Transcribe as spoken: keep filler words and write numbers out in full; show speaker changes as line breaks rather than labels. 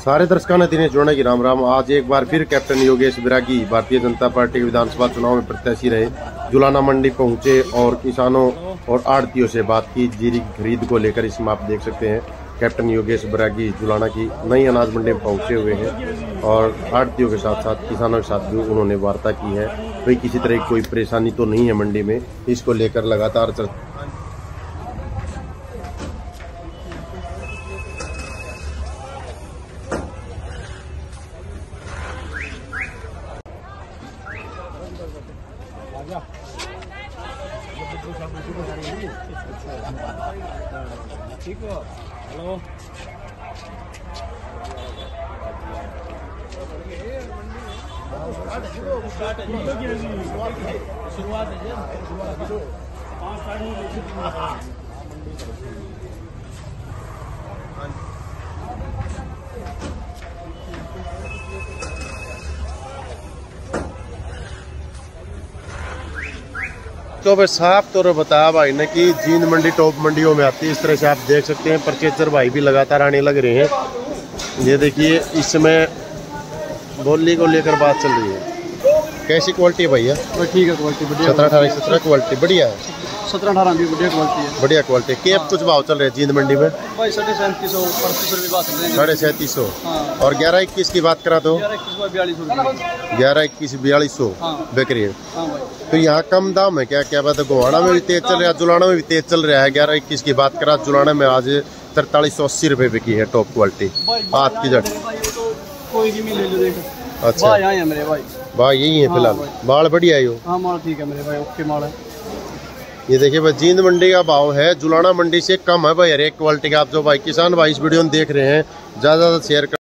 सारे दर्शकों ने दिनेश जोड़ने की राम राम। आज एक बार फिर कैप्टन योगेश बैरागी भारतीय जनता पार्टी के विधानसभा चुनाव में प्रत्याशी रहे, जुलाना मंडी पहुंचे और किसानों और आड़तियों से बात की जीरी खरीद को लेकर। इसमें आप देख सकते हैं कैप्टन योगेश बैरागी जुलाना की नई अनाज मंडी में पहुंचे हुए हैं और आड़तियों के साथ साथ किसानों के साथ भी उन्होंने वार्ता की है। भाई किसी तरह की कोई परेशानी तो नहीं है मंडी में, इसको लेकर लगातार चर्चा।
ठीक हो? हेलो शुरुआत है
तो भाई साफ तौर पर बताया भाई ने कि जींद मंडी टॉप मंडियों में आती है। इस तरह से आप देख सकते हैं परचेजर भाई भी लगातार आने लग रहे हैं। ये देखिए इसमें बोली को लेकर बात चल रही है। कैसी क्वालिटी है भैया?
ठीक है, क्वालिटी बढ़िया।
सत्रह अठारह सत्रह क्वालिटी बढ़िया है।
सत्रह अठारह भी बढ़िया क्वालिटी है।
बढ़िया क्वालिटी। केप कुछ भाव चल रहे हैं जींद मंडी में?
भाई साढ़े सैंतीस सौ अड़तीस रुपये बात चल रही है।
साढ़े सैंतीस सौ
हाँ।
और ग्यारह इक्कीस की बात करा तो
बयालीस रुपये
ग्यारह इक्कीस बयालीस सौ बिक रही है।
हाँ भाई।
तो यहाँ कम दाम है क्या? क्या बात है? गोहाना में भी तेज चल रहा है, जुलाना में भी तेज चल रहा है। ग्यारह इक्कीस की बात करा, जुलाना में आज तरतालीस सौ अस्सी रुपये बिकी है टॉप क्वालिटी हाथ की जट।
कोई भी मिले जो देख।
अच्छा
भाई आए हैं मेरे भाई।
भाई यही है फिलहाल। बाल बढ़िया है यो।
हाँ माल ठीक है मेरे भाई, ओके माल है।
ये देखिए भाई जींद मंडी का भाव है जुलाना मंडी से कम है भाई हर एक क्वालिटी का। आप जो भाई किसान भाई इस वीडियो में देख रहे हैं, ज्यादा ज्यादा शेयर कर